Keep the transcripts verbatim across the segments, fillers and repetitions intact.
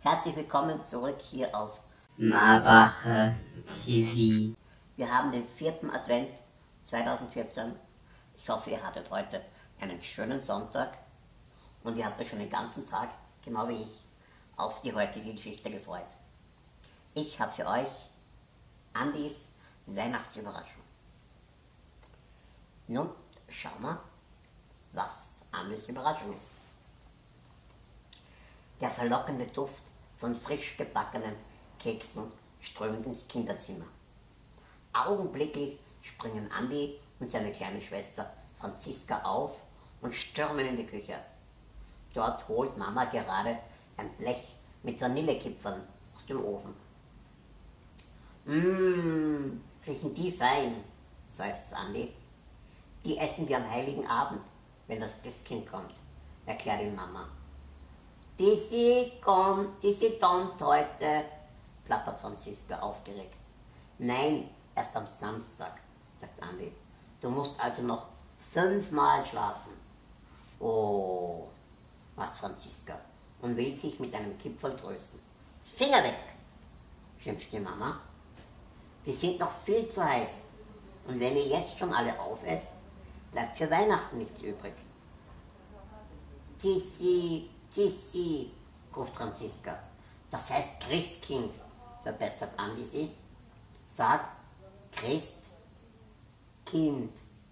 Herzlich willkommen zurück hier auf Mabachers T V. Wir haben den vierten Advent zweitausendvierzehn. Ich hoffe, ihr hattet heute einen schönen Sonntag und ihr habt euch schon den ganzen Tag, genau wie ich, auf die heutige Geschichte gefreut. Ich habe für euch Andis Weihnachtsüberraschung. Nun schauen wir, was Andis Überraschung ist. Der verlockende Duft von frisch gebackenen Keksen strömt ins Kinderzimmer. Augenblicklich springen Andi und seine kleine Schwester Franziska auf und stürmen in die Küche. Dort holt Mama gerade ein Blech mit Vanillekipferln aus dem Ofen. Mmm, riechen die fein, seufzt Andi. Die essen wir am Heiligen Abend, wenn das Christkind kommt, erklärt ihm Mama. Dissi kommt, Dissi kommt heute, plappert Franziska aufgeregt. Nein, erst am Samstag, sagt Andi. Du musst also noch fünfmal schlafen. Oh, macht Franziska und will sich mit einem Kipferl trösten. Finger weg, schimpft die Mama. Wir sind noch viel zu heiß und wenn ihr jetzt schon alle aufesst, bleibt für Weihnachten nichts übrig. Tissi, Tissi, ruft Franziska. Das heißt Christkind, verbessert Andi sie. Sag Christkind.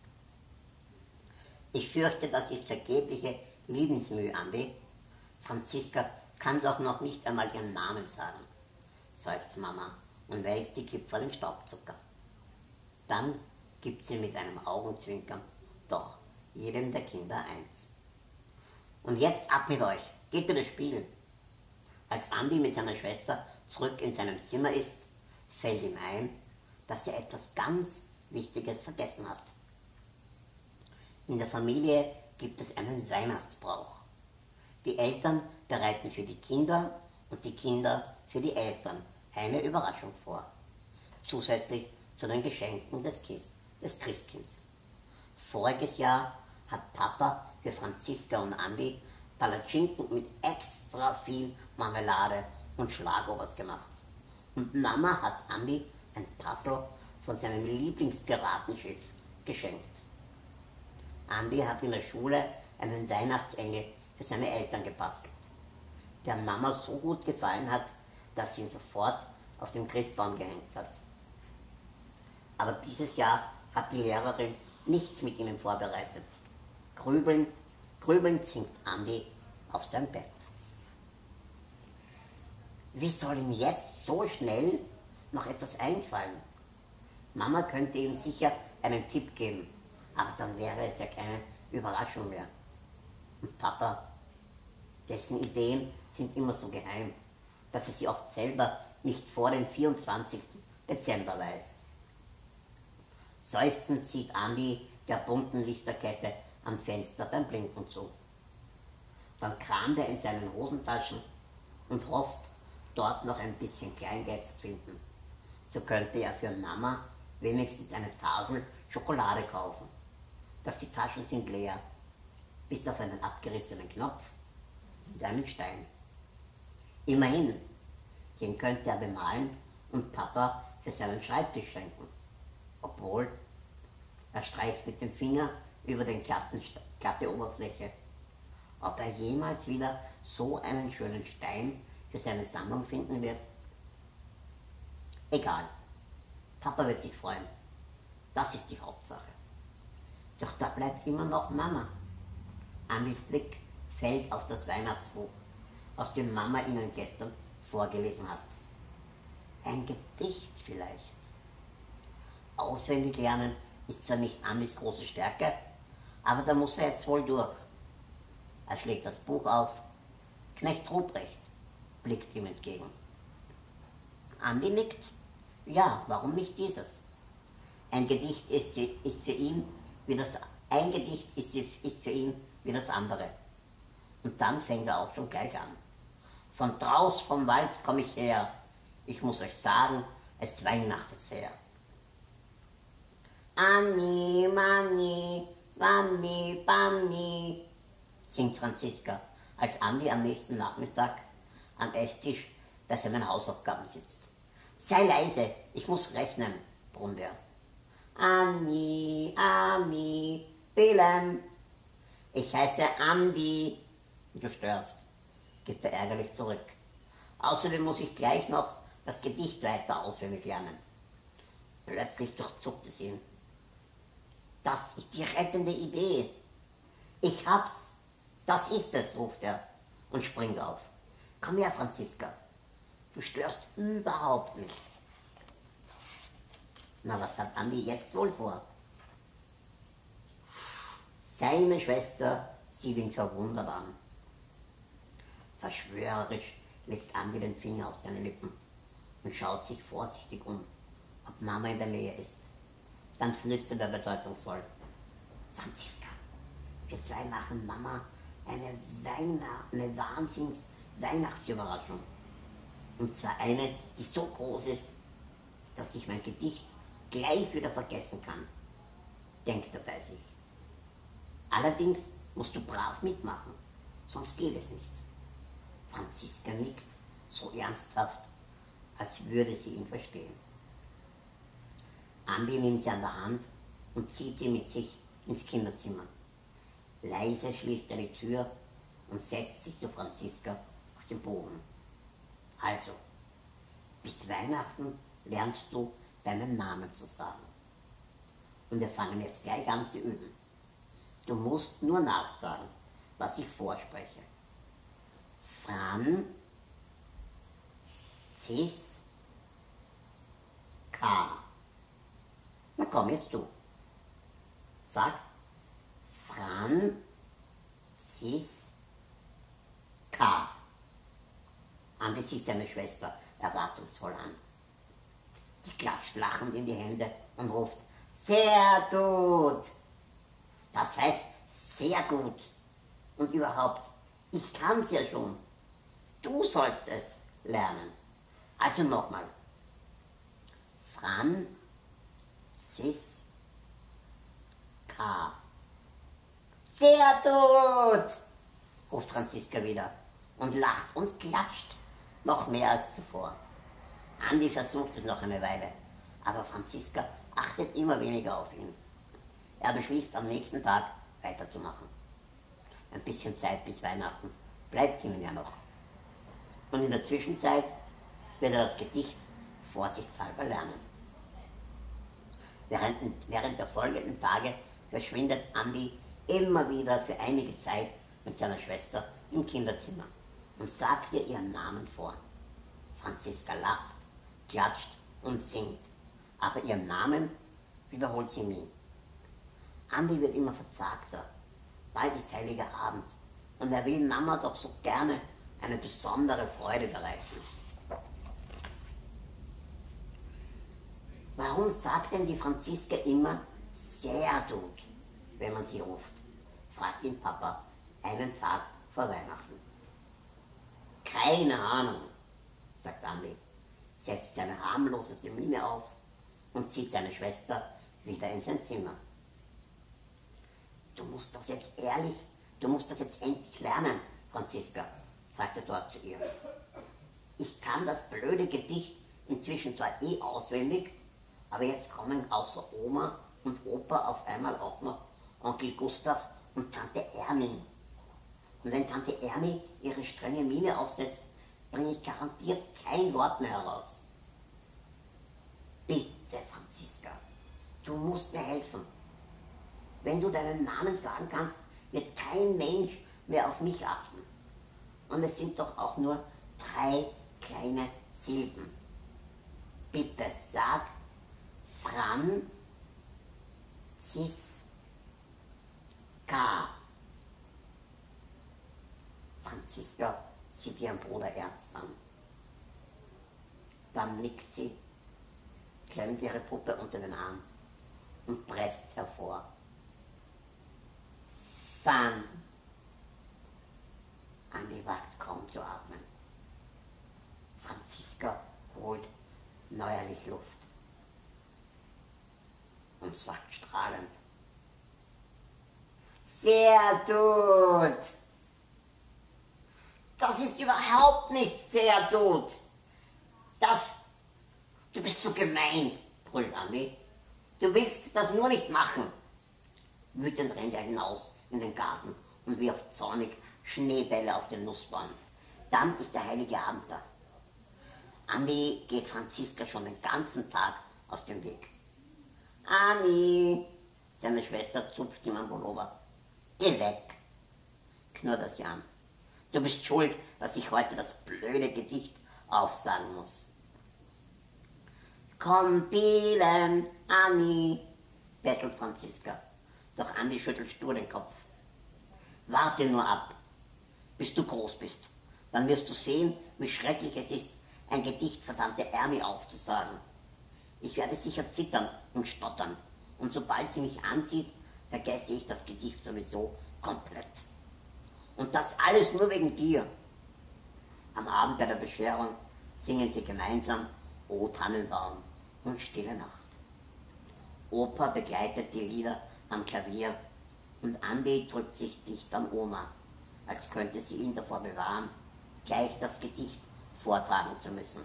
Ich fürchte, das ist vergebliche Liebensmüh, Andi. Franziska kann doch noch nicht einmal ihren Namen sagen, seufzt Mama und wälzt die Kipferl in Staubzucker. Dann gibt sie mit einem Augenzwinkern doch jedem der Kinder eins. Und jetzt ab mit euch, geht bitte spielen. Als Andi mit seiner Schwester zurück in seinem Zimmer ist, fällt ihm ein, dass er etwas ganz Wichtiges vergessen hat. In der Familie gibt es einen Weihnachtsbrauch. Die Eltern bereiten für die Kinder und die Kinder für die Eltern eine Überraschung vor. Zusätzlich zu den Geschenken des, Kis, des Christkinds. Voriges Jahr hat Papa für Franziska und Andi Palatschinken mit extra viel Marmelade und Schlagobers gemacht. Und Mama hat Andi ein Puzzle von seinem Lieblingspiratenschiff geschenkt. Andi hat in der Schule einen Weihnachtsengel für seine Eltern gebastelt, der Mama so gut gefallen hat, dass sie ihn sofort auf den Christbaum gehängt hat. Aber dieses Jahr hat die Lehrerin nichts mit ihnen vorbereitet. Grübelnd, grübelnd sinkt Andi auf sein Bett. Wie soll ihm jetzt so schnell noch etwas einfallen? Mama könnte ihm sicher einen Tipp geben, aber dann wäre es ja keine Überraschung mehr. Und Papa, dessen Ideen sind immer so geheim, dass er sie auch selber nicht vor dem vierundzwanzigsten Dezember weiß. Seufzend sieht Andi der bunten Lichterkette am Fenster beim Blinken zu. Dann kramt er in seinen Hosentaschen und hofft, dort noch ein bisschen Kleingeld zu finden. So könnte er für Mama wenigstens eine Tafel Schokolade kaufen. Doch die Taschen sind leer, bis auf einen abgerissenen Knopf und einen Stein. Immerhin, den könnte er bemalen und Papa für seinen Schreibtisch schenken. Obwohl, er streicht mit dem Finger über den glatten, glatte Oberfläche. Ob er jemals wieder so einen schönen Stein für seine Sammlung finden wird? Egal, Papa wird sich freuen. Das ist die Hauptsache. Doch da bleibt immer noch Mama. Andis Blick fällt auf das Weihnachtsbuch, aus dem Mama ihnen gestern vorgelesen hat. Ein Gedicht vielleicht. Auswendig lernen ist zwar nicht Andis große Stärke, aber da muss er jetzt wohl durch. Er schlägt das Buch auf. Knecht Ruprecht blickt ihm entgegen. Andi nickt. Ja, warum nicht dieses? Ein Gedicht ist, ist für ihn wie das ein Gedicht ist, ist für ihn wie das andere. Und dann fängt er auch schon gleich an. Von draus vom Wald komme ich her. Ich muss euch sagen, es weihnachtet sehr. Anni, Manni, Wanni, Banni, singt Franziska, als Andi am nächsten Nachmittag am Esstisch, dass er an meinen Hausaufgaben sitzt. Sei leise, ich muss rechnen, brummt er. Anni, Ami, Billem. Ich heiße Andi. Du störst, gibt er ärgerlich zurück. Außerdem muss ich gleich noch das Gedicht weiter auswendig lernen. Plötzlich durchzuckt es ihn. Das ist die rettende Idee. Ich hab's. Das ist es, ruft er und springt auf. Komm her, Franziska. Du störst überhaupt nicht. Na, was hat Andi jetzt wohl vor? Seine Schwester sieht ihn verwundert an. Verschwörerisch legt Andi den Finger auf seine Lippen und schaut sich vorsichtig um, ob Mama in der Nähe ist. Dann flüstert er bedeutungsvoll. Franziska, wir zwei machen Mama eine, Weihnacht, eine Wahnsinns-Weihnachtsüberraschung. Und zwar eine, die so groß ist, dass ich mein Gedicht gleich wieder vergessen kann, denkt er bei sich. Allerdings musst du brav mitmachen, sonst geht es nicht. Franziska nickt so ernsthaft, als würde sie ihn verstehen. Andi nimmt sie an der Hand und zieht sie mit sich ins Kinderzimmer. Leise schließt er die Tür und setzt sich zu Franziska auf den Boden. Also, bis Weihnachten lernst du deinen Namen zu sagen. Und wir fangen jetzt gleich an zu üben. Du musst nur nachsagen, was ich vorspreche. Fran, Cis, K. Na komm, jetzt du. Sag Fran, Cis, K. Andi sieht seine Schwester erwartungsvoll an. Die klatscht lachend in die Hände und ruft, sehr gut. Das heißt, sehr gut. Und überhaupt, ich kann's ja schon. Du sollst es lernen. Also nochmal. Fran, Cis, K. Sehr gut, ruft Franziska wieder und lacht und klatscht noch mehr als zuvor. Andi versucht es noch eine Weile, aber Franziska achtet immer weniger auf ihn. Er beschließt, am nächsten Tag weiterzumachen. Ein bisschen Zeit bis Weihnachten bleibt ihnen ja noch. Und in der Zwischenzeit wird er das Gedicht vorsichtshalber lernen. Während, während der folgenden Tage verschwindet Andi immer wieder für einige Zeit mit seiner Schwester im Kinderzimmer und sagt ihr ihren Namen vor. Franziska lacht, klatscht und singt, aber ihren Namen wiederholt sie nie. Andi wird immer verzagter. Bald ist heiliger Abend und er will Mama doch so gerne eine besondere Freude bereiten. Warum sagt denn die Franziska immer sehr gut, wenn man sie ruft? Fragt ihn Papa einen Tag vor Weihnachten. Keine Ahnung, sagt Andi, setzt seine harmloseste Miene auf und zieht seine Schwester wieder in sein Zimmer. Du musst das jetzt ehrlich, du musst das jetzt endlich lernen, Franziska, sagt er dort zu ihr. Ich kann das blöde Gedicht inzwischen zwar eh auswendig, aber jetzt kommen außer Oma und Opa auf einmal auch noch Onkel Gustav und Tante Ernie. Und wenn Tante Ernie ihre strenge Miene aufsetzt, bringe ich garantiert kein Wort mehr heraus. Bitte, Franziska, du musst mir helfen. Wenn du deinen Namen sagen kannst, wird kein Mensch mehr auf mich achten. Und es sind doch auch nur drei kleine Silben. Bitte sag Fran, Cis, K. Franziska sieht ihren Bruder ernst an. Dann nickt sie, klemmt ihre Puppe unter den Arm und presst hervor. Fan. Andi wagt kaum zu atmen. Franziska holt neuerlich Luft und sagt strahlend: Sehr gut! Das ist überhaupt nicht sehr gut. Das, du bist so gemein, brüllt Andi. Du willst das nur nicht machen. Wütend rennt er hinaus in den Garten und wirft zornig Schneebälle auf den Nussbaum. Dann ist der heilige Abend da. Andi geht Franziska schon den ganzen Tag aus dem Weg. Andi, seine Schwester zupft ihm am Pullover. Geh weg, knurrt er sie an. Du bist schuld, dass ich heute das blöde Gedicht aufsagen muss. Komm, Bielen, Anni, bettelt Franziska. Doch Andi schüttelt stur den Kopf. Warte nur ab, bis du groß bist. Dann wirst du sehen, wie schrecklich es ist, ein Gedicht für Tante Ermi aufzusagen. Ich werde sicher zittern und stottern. Und sobald sie mich ansieht, vergesse ich das Gedicht sowieso komplett. Und das alles nur wegen dir. Am Abend bei der Bescherung singen sie gemeinsam O Tannenbaum und Stille Nacht. Opa begleitet die Lieder am Klavier und Andi drückt sich dicht an Oma, als könnte sie ihn davor bewahren, gleich das Gedicht vortragen zu müssen.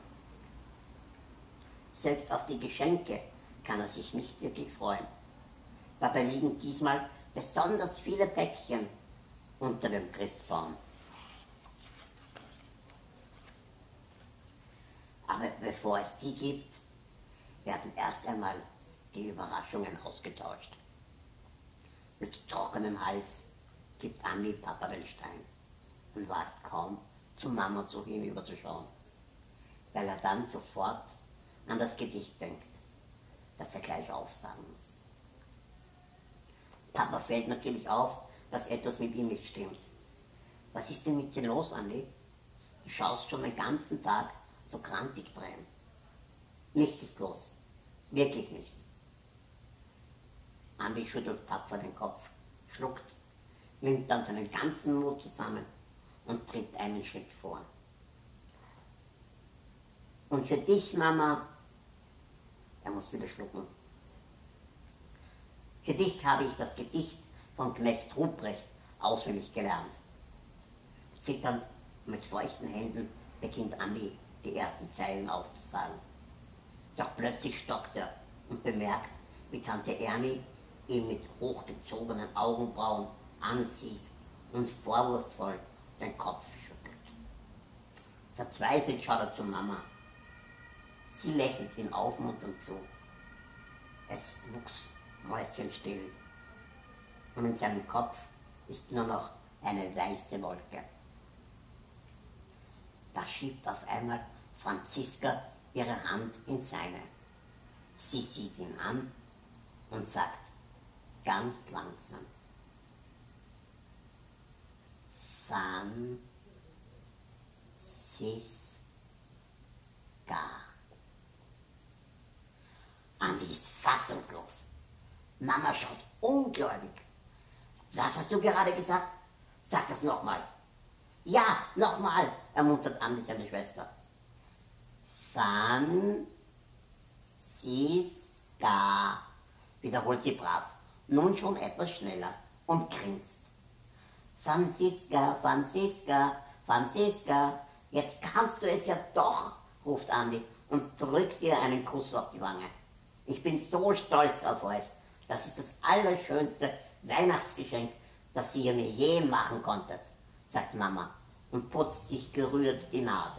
Selbst auf die Geschenke kann er sich nicht wirklich freuen. Dabei liegen diesmal besonders viele Päckchen unter dem Christbaum. Aber bevor es die gibt, werden erst einmal die Überraschungen ausgetauscht. Mit trockenem Hals gibt Andi Papa den Stein und wagt kaum, zu Mama zu hinüberzuschauen, weil er dann sofort an das Gedicht denkt, das er gleich aufsagen muss. Papa fällt natürlich auf, dass etwas mit ihm nicht stimmt. Was ist denn mit dir los, Andi? Du schaust schon den ganzen Tag so krantig drein. Nichts ist los. Wirklich nicht. Andi schüttelt tapfer den Kopf, schluckt, nimmt dann seinen ganzen Mut zusammen und tritt einen Schritt vor. Und für dich, Mama, er muss wieder schlucken. Für dich habe ich das Gedicht von Knecht Ruprecht auswendig gelernt. Zitternd und mit feuchten Händen beginnt Andi, die ersten Zeilen aufzusagen. Doch plötzlich stockt er und bemerkt, wie Tante Ermi ihn mit hochgezogenen Augenbrauen ansieht und vorwurfsvoll den Kopf schüttelt. Verzweifelt schaut er zu Mama. Sie lächelt ihn aufmunternd zu. Es ist mucksmäuschenstill und in seinem Kopf ist nur noch eine weiße Wolke. Da schiebt auf einmal Franziska ihre Hand in seine. Sie sieht ihn an und sagt ganz langsam: Franziska. Andi ist fassungslos. Mama schaut ungläubig. Was hast du gerade gesagt? Sag das nochmal. Ja, nochmal, ermuntert Andi seine Schwester. Franziska, wiederholt sie brav, nun schon etwas schneller und grinst. Franziska, Franziska, Franziska, jetzt kannst du es ja doch, ruft Andi und drückt ihr einen Kuss auf die Wange. Ich bin so stolz auf euch. Das ist das allerschönste Weihnachtsgeschenk, das ihr mir je machen konntet, sagt Mama und putzt sich gerührt die Nase.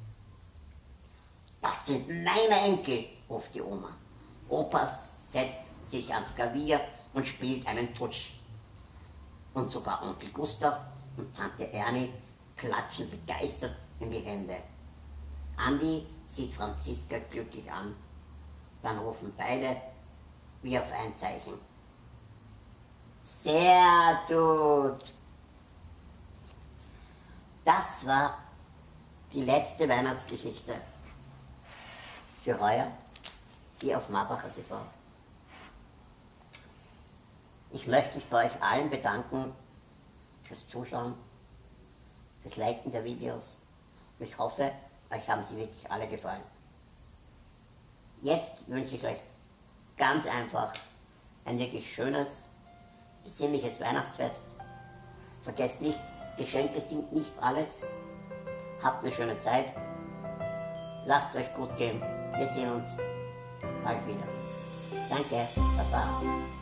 Das sind meine Enkel, ruft die Oma. Opa setzt sich ans Klavier und spielt einen Tutsch. Und sogar Onkel Gustav und Tante Erni klatschen begeistert in die Hände. Andi sieht Franziska glücklich an. Dann rufen beide wie auf ein Zeichen: Sehr gut! Das war die letzte Weihnachtsgeschichte für heuer hier auf Mabacher T V. Ich möchte mich bei euch allen bedanken fürs Zuschauen, fürs Liken der Videos. Ich hoffe, euch haben sie wirklich alle gefallen. Jetzt wünsche ich euch ganz einfach ein wirklich schönes, besinnliches Weihnachtsfest. Vergesst nicht, Geschenke sind nicht alles. Habt eine schöne Zeit. Lasst es euch gut gehen. Wir sehen uns bald wieder. Danke. Baba.